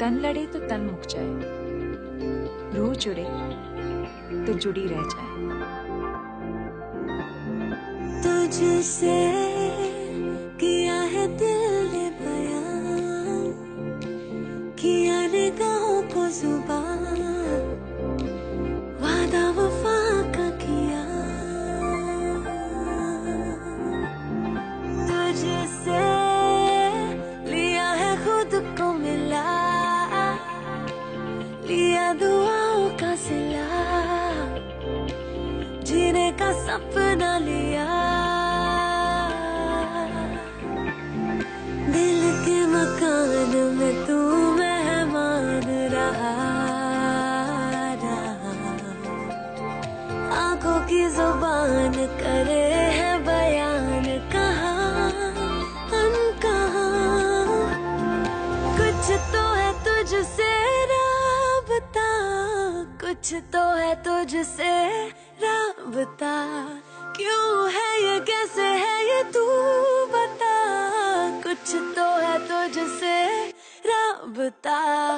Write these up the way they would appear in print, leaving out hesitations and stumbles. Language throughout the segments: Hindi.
तन लड़े तो तन मुक जाए, रूह जुड़े तो जुड़ी रह जाए। तुझसे किया है दिल ने बयान, किया निगाहों को जुबान, वादा वफा का किया। तुझसे लिया है खुद को मिला, लिया दुआओं का सिला, जीने का सपना लिया। दिल के मकान में तू मेहमान रहा, आंखों की जुबान करे है बयान, कहाँ अनकहा। कुछ तो है तुझसे राबता, कुछ तो है तुझसे राबता। क्यों है ये, कैसे है ये, तू बता। कुछ तो है तुझसे राबता।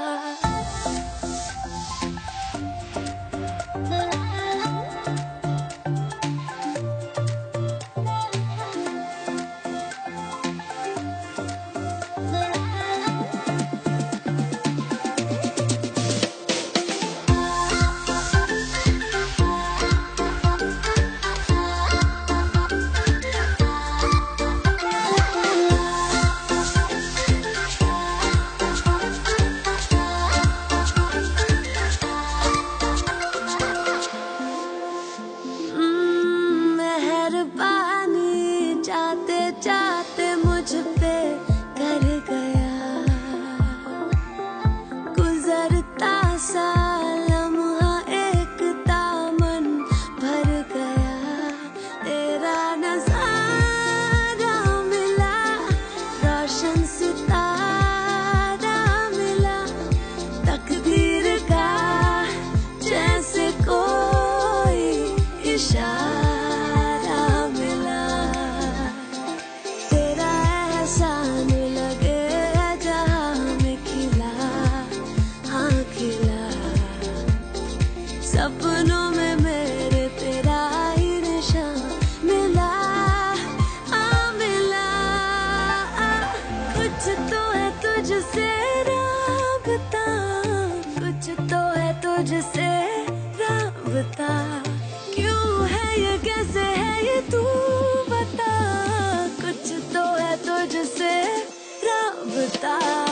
जाते जाते मुझ पे कर गया, गुजरता सा लम्हा एक दामन भर गया। तेरा नजारा मिला, रोशन सितारा मिला, तकदीर का जैसे कोई इशारा। सपनों में मेरे तेरा ही निशान मिला, मिला। कुछ तो है तुझसे राबता, कुछ तो है तुझसे राबता। क्यों है ये, कैसे है ये, तू बता। कुछ तो है तुझसे राबता।